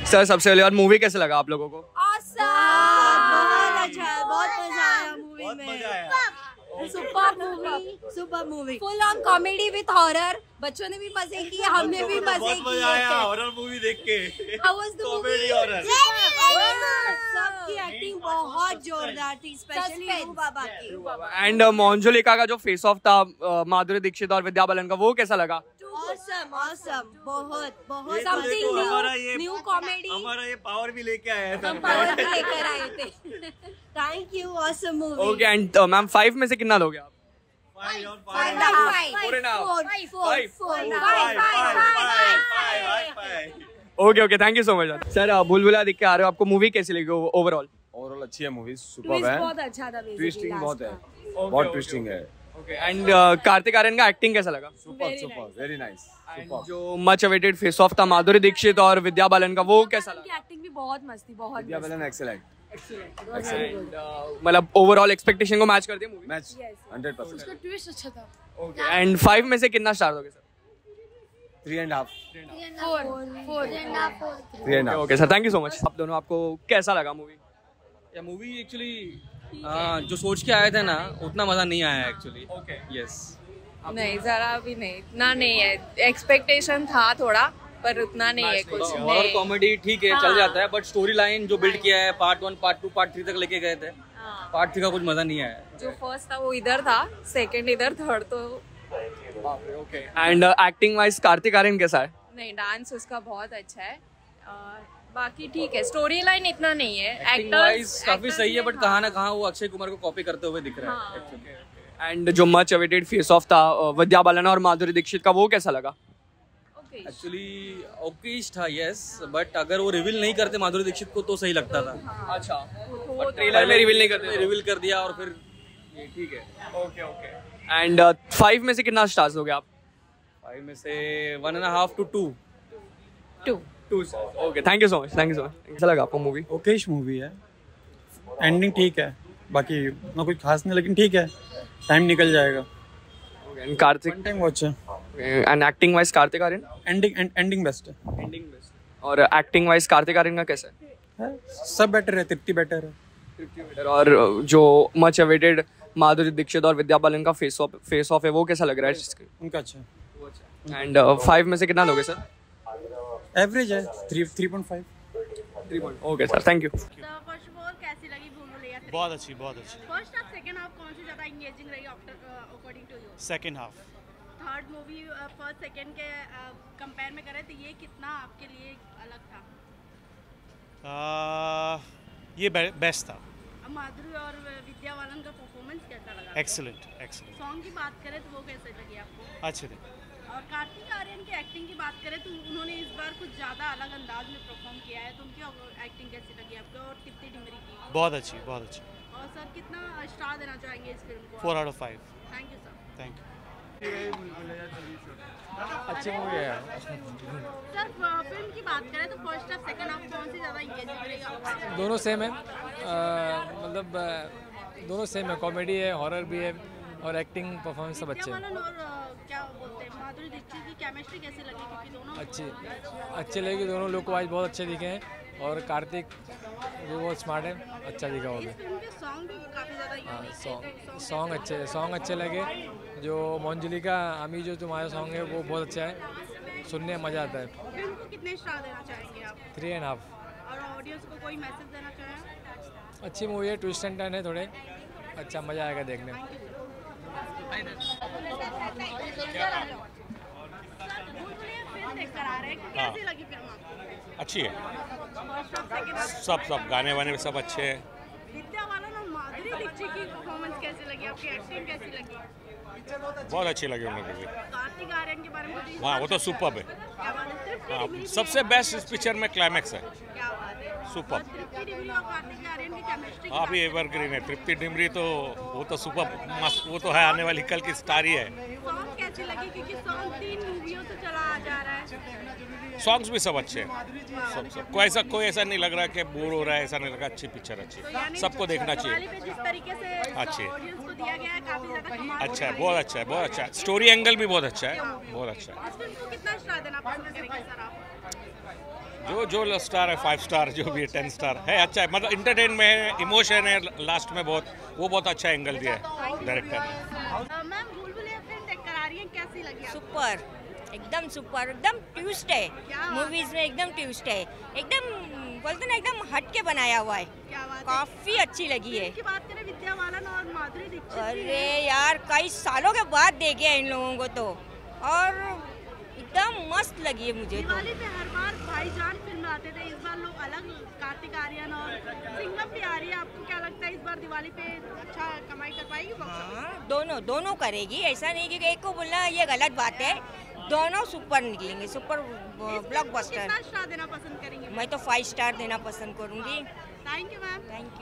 Sir सबसे पहले और मूवी कैसे लगा आप लोगों को? बहुत अच्छा है, बहुत मजा आया मूवी में। Super movie full on comedy with horror. बच्चों ने भी मजे किए, हमने भी मजे किए। हॉरर मूवी देख के। How was the comedy movie? Horror. सबकी एक्टिंग बहुत जोरदार थी, स्पेशली बाबा की। एंड मंजुलिका का जो फेस ऑफ था माधुरी दीक्षित और विद्या बालन का, वो कैसा लगा? ऑसम, बहुत बहुत Something new comedy। हमारा ये पावर भी लेके आया है। हम पावर भी लेकर आए थे। Thank you, awesome movie. Okay and ma'am 5 में से कितना दोगे आप? 5 okay okay, thank you so much sir. बुलबुला देख के आ रहे हो, आपको मूवी कैसी लगी ओवरऑल? ओवरऑल अच्छी है मूवी, सुपर्ब है। बहुत अच्छा था, ट्विस्टिंग बहुत है, बहुत ट्विस्टिंग है। ओके एंड कार्तिक आर्यन का एक्टिंग कैसा लगा? Superb, very nice. जो मच अवेटेड फेस ऑफ था माधुरी दीक्षित और विद्या बालन का, वो कैसा लगा? एक्टिंग भी बहुत मस्त थी, बहुत विद्या बालन एक्सीलेंट, मतलब ओवरऑल एक्सपेक्टेशन को मैच कर दिया मूवी? मैच 100%। ट्विस्ट अच्छा था। ओके एंड 5 में से कितना स्टार दोगे sir? 3.5। 4 okay sir, thank you so much. आप दोनों, आपको कैसा लगा मूवी? या मूवी एक्चुअली जो सोच के आए थे ना, उतना मजा नहीं आया एक्चुअली। Okay yes. नहीं, जरा भी नहीं, इतना नहीं है। एक्सपेक्टेशन था थोड़ा, पर उतना नहीं है कुछ। हॉरर कॉमेडी ठीक है, चल जाता है, बट स्टोरी लाइन जो बिल्ड किया है पार्ट 1, पार्ट 2, पार्ट 3 तक लेके गए थे, पार्ट 3 का कुछ मजा नहीं आया। जो फर्स्ट था वो इधर था, सेकंड इधर, थर्ड तो okay and acting wise Kartik Aaryan कैसा है? नहीं। डांस उसका बहुत अच्छा है, और बाकी ठीक है। स्टोरी लाइन इतना नहीं है। एक्टिंग वाइज काफी सही है, बट कहाँ ना कहाँ वो अक्षय कुमार को कॉपी करते हुए दिख रहा है। एंड जो मच अवेटेड फेस ऑफ था विद्या बालन और माधुरी दीक्षित का, वो कैसा लगा? एक्चुअली ओकेश था, यस, बट अगर वो रिवील नहीं करते माधुरी दीक्षित को तो सही लगता था। अच्छा, बट ट्रेलर में रिवील नहीं करते, रिवील कर दिया और फिर ये ठीक है। ओके ओके एंड 5 में से कितना स्टार्स दोगे आप? 5 में से 1.5 to 2। 2 okay, thank you so much, thank you so much. कैसा लगा आपको मूवी? ओकेश मूवी है, एंडिंग ठीक है, बाकी ना कुछ खास नहीं, लेकिन ठीक है, टाइम निकल जाएगा। And Kartik one time watch है। And acting wise Kartik Aaryan? Ending best है। Ending best. और एक्टिंग वाइज कार्तिक आर्यन का कैसा है? सब बेटर है, तृप्ति बेटर है। और जो मच अवेटेड माधुरी दीक्षित और विद्या बालन का फेस ऑफ है, वो कैसा लग रहा है? उनका अच्छा। एंड 5 में से कितना दोगे सर? एवरेज है, 3.5। Okay sir, thank you. First of all कैसी लगी भूलभुलैया 3? बहुत अच्छी, बहुत अच्छी। फर्स्ट हाफ सेकंड हाफ कौन सी ज्यादा एंगेजिंग रही according to you? Second half. Third movie first second के कंपेयर में करें तो ये कितना आपके लिए अलग था? ये बेस्ट था। अब माधुरी और विद्या बालन का परफॉर्मेंस कैसा लगा? Excellent, excellent. सॉन्ग की बात करें तो वो कैसे लगी आपको? अच्छे थे। और कार्तिक आर्यन की एक्टिंग की बात करें तो उन्होंने इस बार कुछ ज़्यादा अलग अंदाज में परफॉर्म किया है, तो उनकी एक्टिंग कैसी लगी आपको? और तृप्ति डिमरी की? बहुत अच्छी, बहुत अच्छी। और सर कितना स्टार देना चाहेंगे इस फिल्म को? 4 out of 5। Thank you sir. Thank you. अच्छी मूवी है। सर फिल्म की बात करें तो फर्स्ट हाफ सेकंड हाफ कौन सी ज़्यादा इंगेजिंग रही आपको? दोनों सेम है, मतलब दोनों सेम है। कॉमेडी है, हॉरर भी है, और एक्टिंग परफॉर्मेंस सब अच्छे हैं। विद्या बालन और क्या बोलते हैं माधुरी दीक्षित की केमिस्ट्री कैसी लगी? क्योंकि दोनों अच्छे लगे, दोनों लोग को आज बहुत अच्छे दिखे हैं, और कार्तिक भी बहुत स्मार्ट है, अच्छा दिखा वो भी। इस फिल्म के सॉन्ग भी काफ़ी ज़्यादा यूनिक थे। सॉन्ग अच्छे लगे। जो मंजुलिका आमी जो तुम्हारा सॉन्ग है वो बहुत अच्छा है, सुनने में मज़ा आता है। फिल्म को कितने स्टार देना चाहेंगे आप? 3.5। और ऑडियंस को कोई मैसेज देना चाहें? अच्छी मूवी है, ट्विस्ट एंड टर्न है थोड़े, अच्छा मज़ा आएगा देखने में। देखकर आ रहे हैं, कैसी लगी फिल्म आपको? अच्छी है, सब गाने वाने सब अच्छे हैं। विद्या बालन और माधुरी दीक्षित की परफॉर्मेंस कैसी लगी? आपकी एक्टिंग कैसी लगी? बहुत अच्छी लगी उन लोगों की। कार्तिक आर्यन के बारे में कुछ? हाँ, वो तो सुपर्ब है। क्या बात है? तृप्ति हाँ, डिमरी सबसे बेस्ट इस पिक्चर में क्लाइमैक्स है। क्या बात है? सुपर्ब। और तृप्ति डिमरी और कार्तिक आर्यन की केमिस्ट्री हाँ, अभी एवरग्रीन है। तृप्ति डिमरी तो वो तो सुपर्ब मस्त, वो तो है आने वाली कल की स्टार ही है। सॉन्ग कैसी लगी? क्योंकि सॉन्ग 3 मूवियों से चला आ जा रहा है। सॉन्ग्स भी सब अच्छे हैं, सब कोई ऐसा नहीं लग रहा कि बोर हो रहा है, ऐसा नहीं लगा। अच्छी पिक्चर, अच्छी, सबको देखना चाहिए। जिस तरीके से अच्छी है, ऑडियंस को दिया गया है काफी ज्यादा कमाल अच्छा है, बहुत अच्छा है, बहुत अच्छा है। स्टोरी एंगल भी बहुत अच्छा है, बहुत अच्छा है। इस फिल्म को कितना स्टार देना पसंद करेंगे सर आप? जो स्टार है 5 स्टार, जो भी है 10 स्टार है, अच्छा है, मतलब इंटरटेन में है, इमोशन है लास्ट में बहुत, वो बहुत अच्छा एंगल दिया है डायरेक्टर ने। मैम भूल भुलैया फिल्म देख कर आ रही है, कैसी लगी आपको? सुपर, एकदम सुपर, एकदम ट्विस्ट है मूवीज में, एकदम ट्विस्ट है, एकदम बोलते ना एकदम हट के बनाया हुआ है, क्या बात है? काफी अच्छी लगी है। की बात करें विद्या बालन और माधुरी दीक्षित, अरे यार कई सालों के बाद देखे हैं इन लोगों को तो, और एकदम मस्त लगी है मुझे तो। दिवाली पे हर बार भाईजान फिल्म आते थे, इस बार लोग अलग, कार्तिक आर्यन और सिंघम भी आ रही है, आपको क्या लगता है इस बार दिवाली पे अच्छा कमाई कर पाएगी box office? हाँ, दोनों करेगी, ऐसा नहीं कि एक को बोलना ये गलत बात है, दोनों सुपर निकलेंगे, सुपर ब्लॉकबस्टर। कितना स्टार देना पसंद करेंगे? मैं तो 5 स्टार देना पसंद करूंगी। Thank you ma'am. Thank you.